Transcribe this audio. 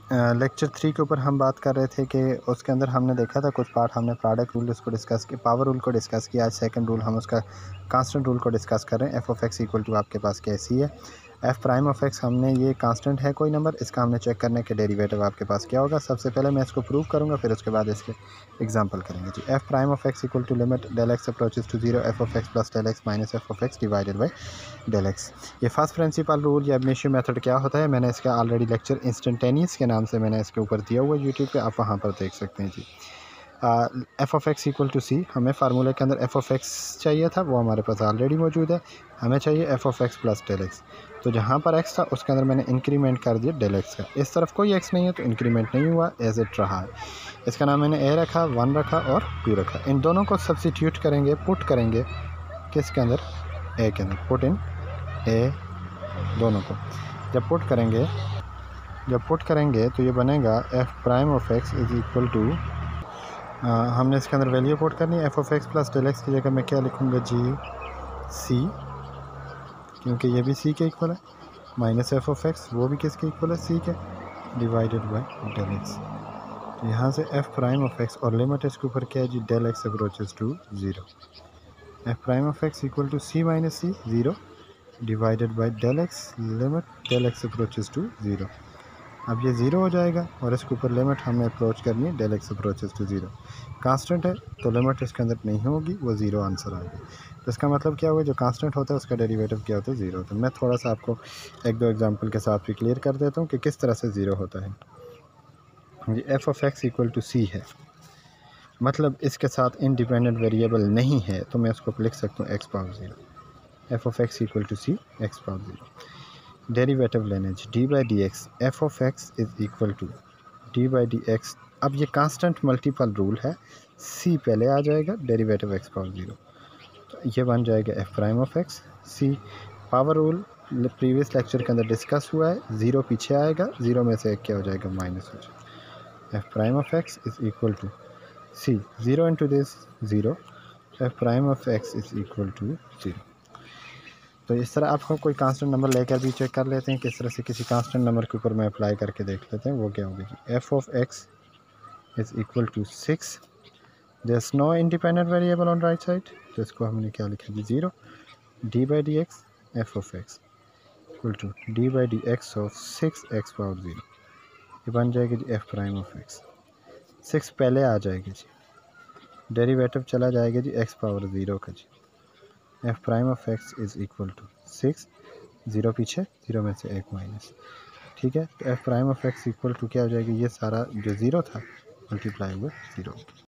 Lecture 3 के ऊपर हम बात कर रहे थे कि उसके अंदर हमने देखा था कुछ पार्ट, हमने प्रोडक्ट रूल उसको डिस्कस किया, पावर रूल को डिस्कस किया। आज सेकंड रूल हम उसका कांस्टेंट रूल को डिस्कस कर रहे हैं। F of X equal to आपके पास कैसी है, एफ प्राइम ऑफ एक्स, हमने ये कांस्टेंट है कोई नंबर, इसका हमने चेक करने के डेरिवेटिव आपके पास क्या होगा। सबसे पहले मैं इसको प्रूव करूँगा, फिर उसके बाद इसके एग्जाम्पल करेंगे जी। F prime of X equal to limit del X approaches to zero F of X plus del X minus F of X divided by del X. ये फर्स्ट प्रिंसिपल रूल या ab initio method क्या होता है, मैंने इसका already lecture instantaneous के नाम से मैंने इसके ऊपर दिया हुआ है यूट्यूब पे, आप वहाँ पर देख सकते हैं जी। F of X equal to C, हमें फार्मूले के अंदर एफ ऑफ एक्स चाहिए था, वो हमारे पास ऑलरेडी मौजूद है। हमें चाहिए F of X plus del X, तो जहाँ पर एक्स था उसके अंदर मैंने इंक्रीमेंट कर दिया डेल एक्स का। इस तरफ कोई एक्स नहीं है तो इंक्रीमेंट नहीं हुआ, एज इट रहा है। इसका नाम मैंने ए रखा, 1 रखा और 2 रखा। इन दोनों को सब्सिट्यूट करेंगे, पुट करेंगे किसके अंदर, ए के अंदर, पुट इन ए दोनों को। जब पुट करेंगे तो ये बनेगा F prime of X is equal to, हमने इसके अंदर वैल्यू पुट करनी है। F of X plus del X की जगह मैं क्या लिखूँगा जी, सी, क्योंकि ये भी सी के इक्वल है, माइनस एफ ऑफ एक्स, वो भी किसके इक्वल है, सी के, डिवाइडेड बाई डेल एक्स। तो यहाँ से एफ प्राइम ऑफ एक्स और लिमिट इसके ऊपर क्या है जी, del X approaches to zero. F prime of X equal to C minus C, zero, divided by del X, limit del X approaches to zero. अब ये ज़ीरो हो जाएगा और इसके ऊपर लिमिट हमें अप्रोच करनी है del X approaches to zero. Constant है तो लिमिट इसके अंदर नहीं होगी, वो ज़ीरो आंसर आएगा। तो इसका मतलब क्या हुआ, जो कांस्टेंट होता है उसका डेरिवेटिव क्या होता है, ज़ीरो होता है। मैं थोड़ा सा आपको एक दो एग्जांपल के साथ भी क्लियर कर देता हूँ कि किस तरह से ज़ीरो होता है। ये F of X equal to C है, मतलब इसके साथ इंडिपेंडेंट वेरिएबल नहीं है, तो मैं इसको लिख सकता हूँ X power zero. F of X equal to C X power zero. Derivative लेने D by D X, F of X is equal to D by D X. अब ये कांस्टेंट मल्टीपल रूल है, सी पहले आ जाएगा, डेरिवेटिव एक्स पावर ज़ीरो, तो ये बन जाएगा F prime of X. C power rule previous lecture के अंदर डिस्कस हुआ है, ज़ीरो पीछे आएगा, ज़ीरो में से एक क्या हो जाएगा, माइनस हो जाएगा। F prime of X is equal to C, zero into this zero, F prime of X is equal to zero. तो इस तरह आपको कोई कांस्टेंट नंबर लेकर भी चेक कर लेते हैं, किस तरह से किसी कांस्टेंट नंबर के ऊपर मैं अप्लाई करके देख लेते हैं, वो क्या होगी जी। F of X is equal to 6, there is no independent variable on right side, तो इसको हमने क्या लिखा जी, zero, D by D X F of X equal to D by D X of 6 X power zero. ये बन जाएगी जी एफ प्राइम ऑफ एक्स। 6 पहले आ जाएगी जी, डेरिवेटिव चला जाएगा जी एक्स पावर ज़ीरो का जी। F prime of X is equal to 6, zero पीछे, ज़ीरो में से एक माइनस, ठीक है। तो F prime of X equal to क्या हो जाएगी, ये सारा जो ज़ीरो था मल्टीप्लाई हुआ ज़ीरो।